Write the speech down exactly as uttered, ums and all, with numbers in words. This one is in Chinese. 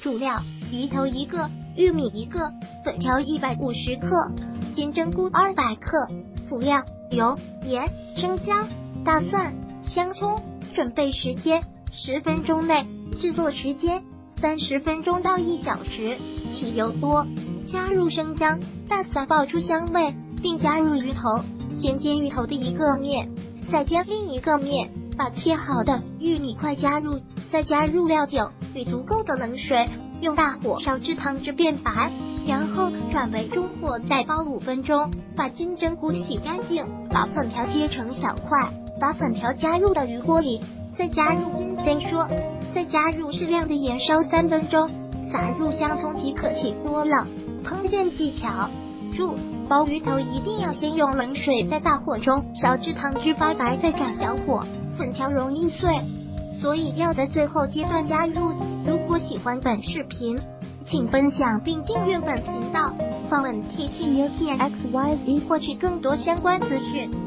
主料：鱼头一个，玉米一个，粉条一百五十克，金针菇二百克。辅料：油、盐、生姜、大蒜、香葱。准备时间：十分钟内。制作时间：三十分钟到一小时。起油多，加入生姜、大蒜爆出香味，并加入鱼头。先煎鱼头的一个面，再煎另一个面。把切好的玉米块加入，再加入料酒与足够的冷水，用大火烧至汤汁变白，然后转为中火再煲五分钟。把金针菇洗干净，把粉条切成小块，把粉条加入到鱼锅里，再加入金针菇，再加入适量的盐烧三分钟，撒入香葱即可起锅了。烹饪技巧：注：煲鱼头一定要先用冷水在大火中烧至汤汁发白，再转小火，粉条容易碎，所以要在最后阶段加入。如果喜欢本视频，请分享并订阅本频道，访问 T T U T X Y Z 获取更多相关资讯。